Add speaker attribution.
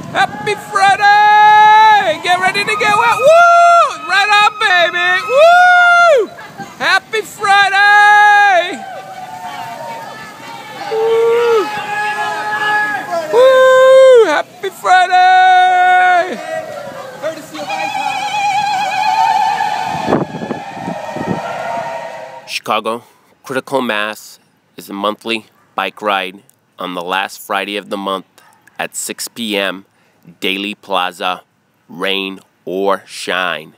Speaker 1: Happy Friday! Get ready to get wet. Woo! Right on, baby. Woo! Happy Friday! Woo! Woo! Happy Friday! Chicago Critical Mass is a monthly bike ride on the last Friday of the month at 6 p.m. Daily Plaza, rain or shine.